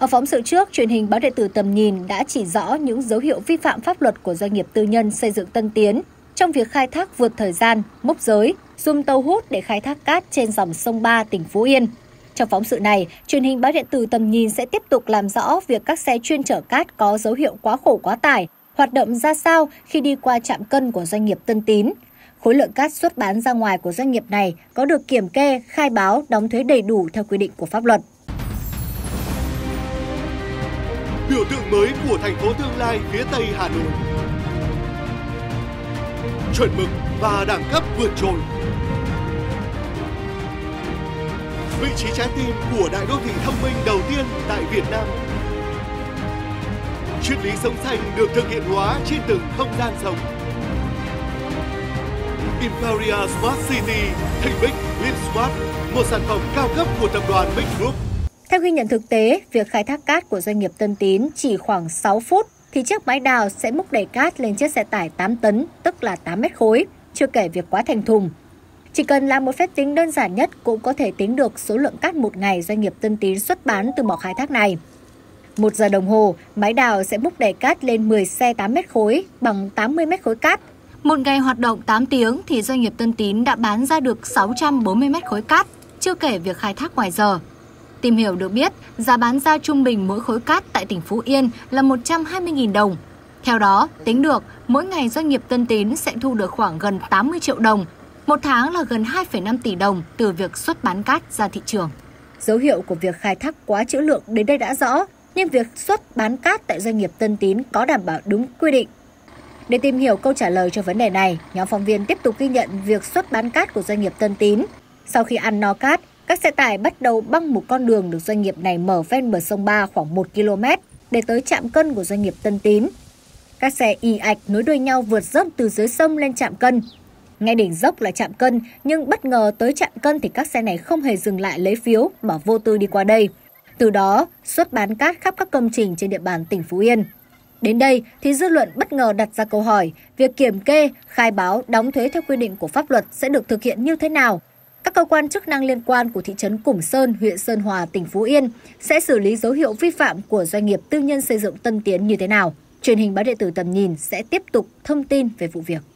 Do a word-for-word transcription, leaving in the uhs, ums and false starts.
Ở phóng sự trước, truyền hình báo điện tử Tầm Nhìn đã chỉ rõ những dấu hiệu vi phạm pháp luật của doanh nghiệp tư nhân xây dựng Tân Tiến trong việc khai thác vượt thời gian, mốc giới, dùng tàu hút để khai thác cát trên dòng sông Ba, tỉnh Phú Yên. Trong phóng sự này, truyền hình báo điện tử Tầm Nhìn sẽ tiếp tục làm rõ việc các xe chuyên chở cát có dấu hiệu quá khổ quá tải, hoạt động ra sao khi đi qua trạm cân của doanh nghiệp Tân Tín. Khối lượng cát xuất bán ra ngoài của doanh nghiệp này có được kiểm kê, khai báo, đóng thuế đầy đủ theo quy định của pháp luật. Biểu tượng mới của thành phố tương lai phía Tây Hà Nội. Chuẩn mực và đẳng cấp vượt trội. Vị trí trái tim của đại đô thị thông minh đầu tiên tại Việt Nam. Triết lý sống xanh được thực hiện hóa trên từng không gian sống. Imperial Smart City, Think Big, Live Smart, một sản phẩm cao cấp của tập đoàn Big Group. Theo ghi nhận thực tế, việc khai thác cát của doanh nghiệp Tân Tín chỉ khoảng sáu phút thì chiếc máy đào sẽ múc đầy cát lên chiếc xe tải tám tấn, tức là tám mét khối, chưa kể việc quá thành thùng. Chỉ cần làm một phép tính đơn giản nhất cũng có thể tính được số lượng cát một ngày doanh nghiệp Tân Tín xuất bán từ mỏ khai thác này. Một giờ đồng hồ, máy đào sẽ múc đầy cát lên mười xe tám mét khối bằng tám mươi mét khối cát. Một ngày hoạt động tám tiếng thì doanh nghiệp Tân Tín đã bán ra được sáu trăm bốn mươi mét khối cát, chưa kể việc khai thác ngoài giờ. Tìm hiểu được biết, giá bán ra trung bình mỗi khối cát tại tỉnh Phú Yên là một trăm hai mươi nghìn đồng. Theo đó, tính được, mỗi ngày doanh nghiệp Tân Tín sẽ thu được khoảng gần tám mươi triệu đồng, một tháng là gần hai phẩy năm tỷ đồng từ việc xuất bán cát ra thị trường. Dấu hiệu của việc khai thác quá trữ lượng đến đây đã rõ, nhưng việc xuất bán cát tại doanh nghiệp Tân Tín có đảm bảo đúng quy định. Để tìm hiểu câu trả lời cho vấn đề này, nhóm phóng viên tiếp tục ghi nhận việc xuất bán cát của doanh nghiệp Tân Tín. Sau khi ăn no cát, các xe tải bắt đầu băng một con đường được doanh nghiệp này mở ven bờ sông Ba khoảng một ki lô mét để tới trạm cân của doanh nghiệp Tân Tín. Các xe ì ạch nối đuôi nhau vượt dốc từ dưới sông lên trạm cân. Ngay đỉnh dốc là trạm cân, nhưng bất ngờ tới trạm cân thì các xe này không hề dừng lại lấy phiếu mà vô tư đi qua đây. Từ đó, xuất bán cát khắp các công trình trên địa bàn tỉnh Phú Yên. Đến đây thì dư luận bất ngờ đặt ra câu hỏi, việc kiểm kê, khai báo, đóng thuế theo quy định của pháp luật sẽ được thực hiện như thế nào? Các cơ quan chức năng liên quan của thị trấn Củng Sơn, huyện Sơn Hòa, tỉnh Phú Yên sẽ xử lý dấu hiệu vi phạm của doanh nghiệp tư nhân xây dựng Tân Tiến như thế nào? Truyền hình báo điện tử Tầm Nhìn sẽ tiếp tục thông tin về vụ việc.